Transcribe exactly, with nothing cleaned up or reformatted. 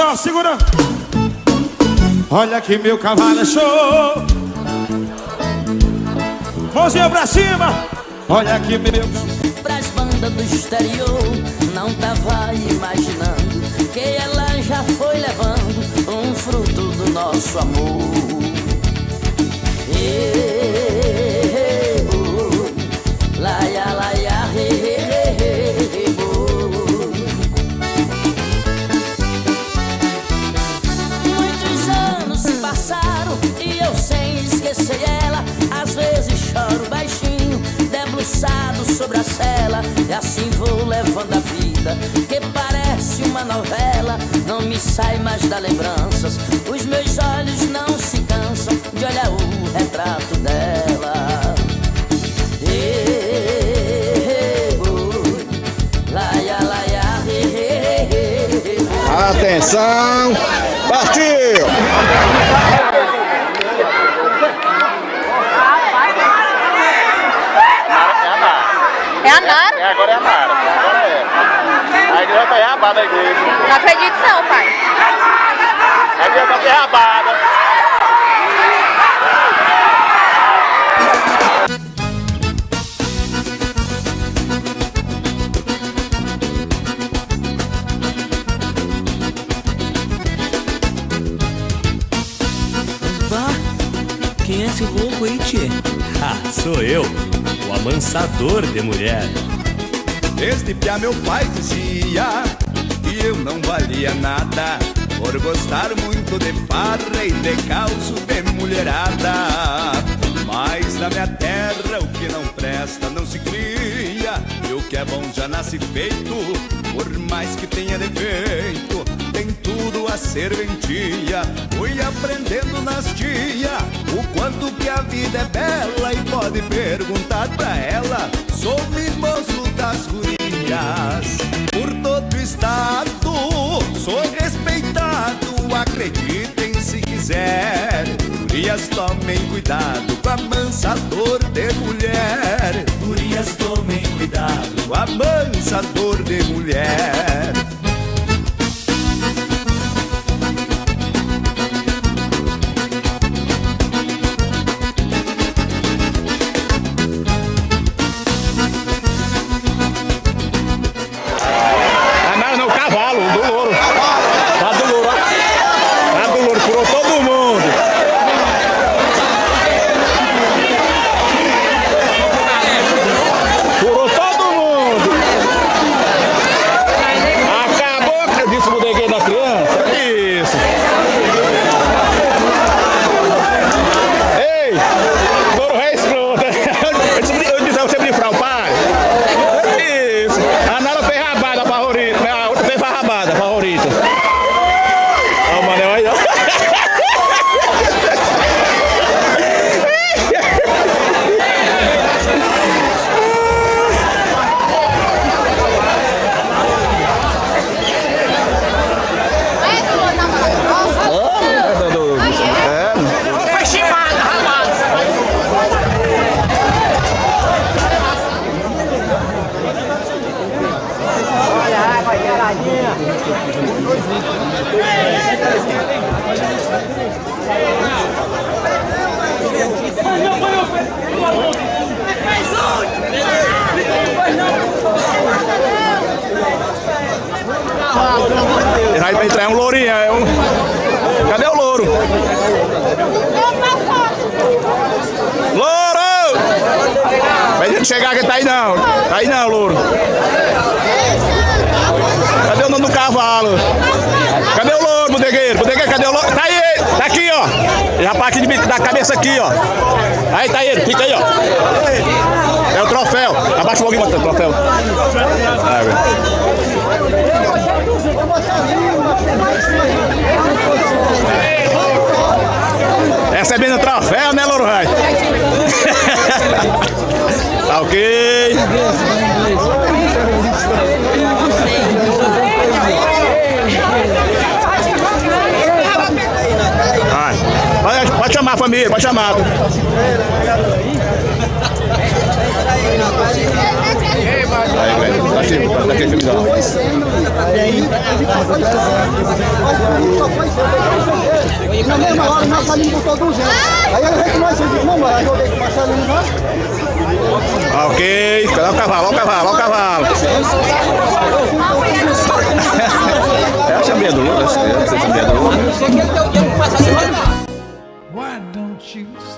ó, segura. Olha que meu cavalo é show. Mãozinha pra cima. Olha que meu... Pras bandas do exterior, não tava imaginando que ela já foi levando um fruto do nosso amor. Ei, oh, laia, laia, hey, hey, hey, oh. Muitos anos se passaram e eu sem esquecer ela. Às vezes choro baixinho, debruçado sobre a cela, e assim vou levando a vida, que parece uma novela. Não me sai mais das lembranças, os meus olhos não se cansam de olhar o retrato dela. Ei, oh, laia, laia, hey, hey, hey, oh. Atenção, partiu! É a Nara? É, agora é a Nara. Agora é. A igreja tá rabada, a igreja. Não acredito não, pai. A igreja tá derrabada. Bah, quem é esse louco aí, tchê? Ah, sou eu, o amansador de mulher. Desde piá meu pai dizia que eu não valia nada, por gostar muito de farra e de calço de mulherada. Mas na minha terra o que não presta não se cria, e o que é bom já nasce feito, por mais que tenha defeito, tem tudo a serventia. Fui aprendendo nas tia o quanto que a vida é bela, e pode perguntar pra ela, sou mimoso das gurias. Por todo o estado sou respeitado, acreditem se quiser. Gurias, tomem cuidado com amansador de mulher. Gurias, tomem cuidado com amansador de mulher. Vai entrar um lourinho, é um... Cadê o louro? Louro! Vai gente chegar que tá aí não. Tá aí não, louro. Cadê o nome do cavalo? Cadê o louro, bodegueiro? Bodegueiro, cadê o louro? Tá aí, tá aqui, ó. Rapaz aqui da cabeça aqui, ó. Aí tá ele, fica aí, ó. É o troféu. Abaixa o logo e bota o troféu. Aí, recebendo o troféu, né, Louro Rai? Tá ok. Vai. Pode, pode chamar a família, pode chamar. Aí, velho, tá aqui, tá aqui, Na mesma hora, nós saímos por todos eles. Aí a gente mais disse, não, mas eu joguei com o Marcelinho lá. Ok, cadê o cavalo? Olha o cavalo, olha o cavalo. É a chambinha do Lula, é a chambinha do Lula. Why don't you